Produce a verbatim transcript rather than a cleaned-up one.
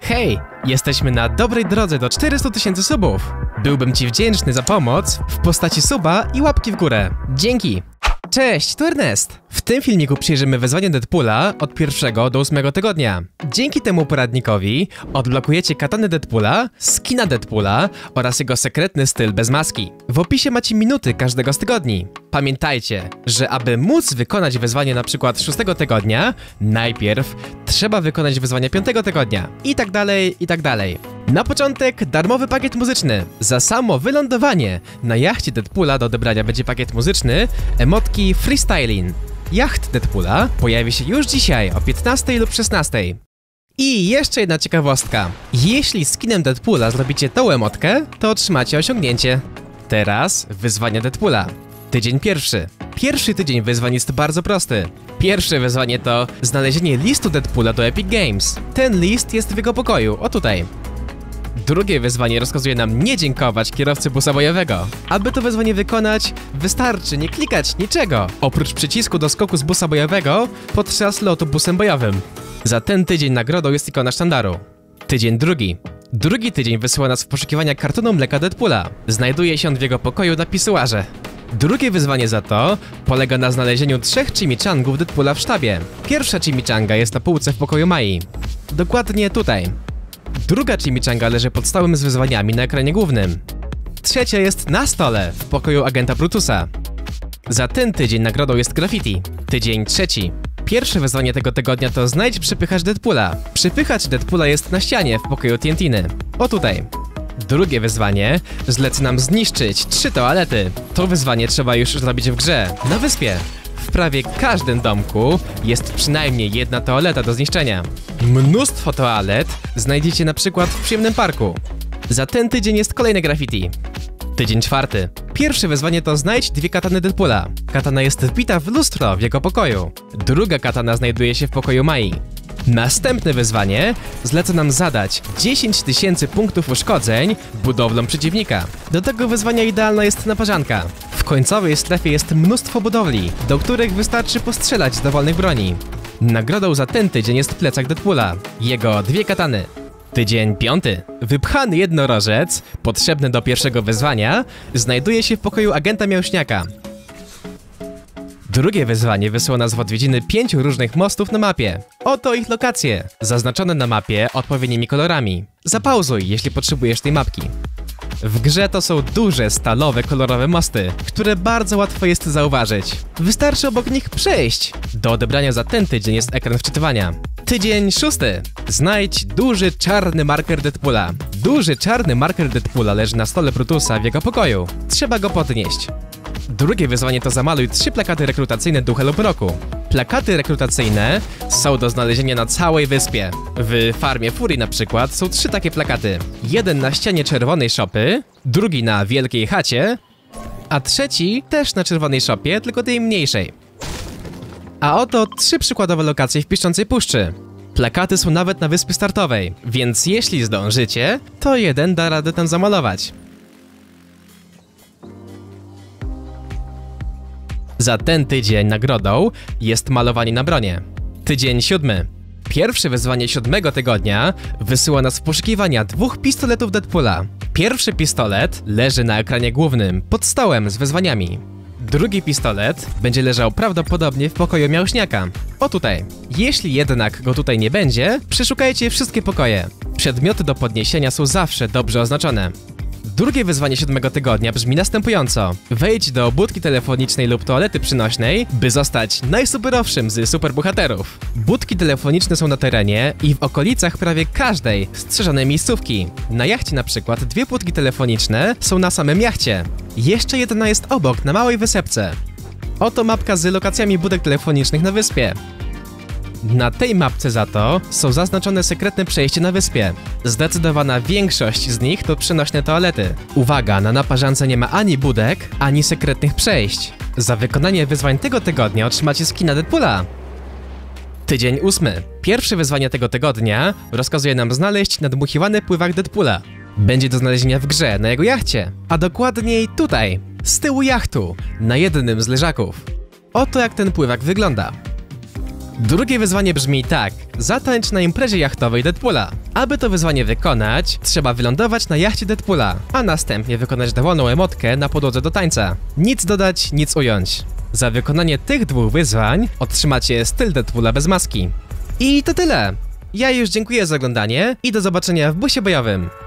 Hej, jesteśmy na dobrej drodze do czterystu tysięcy subów. Byłbym ci wdzięczny za pomoc w postaci suba i łapki w górę. Dzięki! Cześć, tu Ernest! W tym filmiku przyjrzymy wyzwanie Deadpoola od pierwszego do ósmego tygodnia. Dzięki temu poradnikowi odblokujecie katany Deadpoola, skina Deadpoola oraz jego sekretny styl bez maski. W opisie macie minuty każdego z tygodni. Pamiętajcie, że aby móc wykonać wyzwanie na przykład szóstego tygodnia, najpierw trzeba wykonać wyzwanie piątego tygodnia i tak dalej, i tak dalej. Na początek darmowy pakiet muzyczny. Za samo wylądowanie na jachcie Deadpoola do odebrania będzie pakiet muzyczny emotki Freestyling. Jacht Deadpoola pojawi się już dzisiaj o piętnastej lub szesnastej. I jeszcze jedna ciekawostka. Jeśli skinem Deadpoola zrobicie tą emotkę, to otrzymacie osiągnięcie. Teraz wyzwanie Deadpoola. Tydzień pierwszy. Pierwszy tydzień wyzwań jest bardzo prosty. Pierwsze wyzwanie to znalezienie listu Deadpoola do Epic Games. Ten list jest w jego pokoju, o tutaj. Drugie wyzwanie rozkazuje nam nie dziękować kierowcy busa bojowego. Aby to wyzwanie wykonać, wystarczy nie klikać niczego, oprócz przycisku do skoku z busa bojowego podczas lotu busem bojowym. Za ten tydzień nagrodą jest ikona sztandaru. Tydzień drugi. Drugi tydzień wysyła nas w poszukiwania kartonu mleka Deadpoola. Znajduje się on w jego pokoju na pisuarze. Drugie wyzwanie za to polega na znalezieniu trzech chimichangów Deadpoola w sztabie. Pierwsza chimichanga jest na półce w pokoju Mai. Dokładnie tutaj. Druga chimichanga leży pod stałym z wyzwaniami na ekranie głównym. Trzecia jest na stole w pokoju agenta Brutusa. Za ten tydzień nagrodą jest graffiti. Tydzień trzeci. Pierwsze wyzwanie tego tygodnia to znajdź przypychacz Deadpoola. Przypychacz Deadpoola jest na ścianie w pokoju T N T-ny. O tutaj. Drugie wyzwanie zleci nam zniszczyć trzy toalety. To wyzwanie trzeba już zrobić w grze, na wyspie. W prawie każdym domku jest przynajmniej jedna toaleta do zniszczenia. Mnóstwo toalet znajdziecie na przykład w przyjemnym parku. Za ten tydzień jest kolejne graffiti. Tydzień czwarty. Pierwsze wyzwanie to znajdź dwie katany Deadpoola. Katana jest wbita w lustro w jego pokoju. Druga katana znajduje się w pokoju Mai. Następne wyzwanie zleca nam zadać dziesięć tysięcy punktów uszkodzeń budowlom przeciwnika. Do tego wyzwania idealna jest naparzanka. W końcowej strefie jest mnóstwo budowli, do których wystarczy postrzelać z dowolnych broni. Nagrodą za ten tydzień jest plecak Deadpoola, jego dwie katany. Tydzień piąty. Wypchany jednorożec, potrzebny do pierwszego wyzwania, znajduje się w pokoju agenta Mięśniaka. Drugie wyzwanie wysyła nas w odwiedziny pięciu różnych mostów na mapie. Oto ich lokacje, zaznaczone na mapie odpowiednimi kolorami. Zapauzuj, jeśli potrzebujesz tej mapki. W grze to są duże, stalowe, kolorowe mosty, które bardzo łatwo jest zauważyć. Wystarczy obok nich przejść. Do odebrania za ten tydzień jest ekran wczytywania. Tydzień szósty. Znajdź duży czarny marker Deadpoola. Duży czarny marker Deadpoola leży na stole Brutusa w jego pokoju. Trzeba go podnieść. Drugie wyzwanie to zamaluj trzy plakaty rekrutacyjne Ducha lub Roku. Plakaty rekrutacyjne są do znalezienia na całej wyspie. W Farmie Furii na przykład są trzy takie plakaty. Jeden na ścianie czerwonej szopy, drugi na wielkiej chacie, a trzeci też na czerwonej szopie, tylko tej mniejszej. A oto trzy przykładowe lokacje w Piszczącej Puszczy. Plakaty są nawet na wyspie startowej, więc jeśli zdążycie, to jeden da radę tam zamalować. Za ten tydzień nagrodą jest malowanie na bronie. Tydzień siódmy. Pierwsze wyzwanie siódmego tygodnia wysyła nas w poszukiwania dwóch pistoletów Deadpoola. Pierwszy pistolet leży na ekranie głównym, pod stołem z wyzwaniami. Drugi pistolet będzie leżał prawdopodobnie w pokoju Mięśniaka. O tutaj. Jeśli jednak go tutaj nie będzie, przeszukajcie wszystkie pokoje. Przedmioty do podniesienia są zawsze dobrze oznaczone. Drugie wyzwanie siódmego tygodnia brzmi następująco. Wejdź do budki telefonicznej lub toalety przynośnej, by zostać najsuperowszym z superbohaterów. Budki telefoniczne są na terenie i w okolicach prawie każdej strzeżonej miejscówki. Na jachcie na przykład dwie budki telefoniczne są na samym jachcie. Jeszcze jedna jest obok, na małej wysepce. Oto mapka z lokacjami budek telefonicznych na wyspie. Na tej mapce za to są zaznaczone sekretne przejście na wyspie. Zdecydowana większość z nich to przenośne toalety. Uwaga, na naparzance nie ma ani budek, ani sekretnych przejść. Za wykonanie wyzwań tego tygodnia otrzymacie skina Deadpoola. Tydzień ósmy. Pierwsze wyzwanie tego tygodnia rozkazuje nam znaleźć nadmuchiwany pływak Deadpoola. Będzie do znalezienia w grze, na jego jachcie, a dokładniej tutaj, z tyłu jachtu, na jednym z leżaków. Oto jak ten pływak wygląda. Drugie wyzwanie brzmi tak. Zatańcz na imprezie jachtowej Deadpoola. Aby to wyzwanie wykonać, trzeba wylądować na jachcie Deadpoola, a następnie wykonać dowolną emotkę na podłodze do tańca. Nic dodać, nic ująć. Za wykonanie tych dwóch wyzwań otrzymacie styl Deadpoola bez maski. I to tyle. Ja już dziękuję za oglądanie i do zobaczenia w busie bojowym.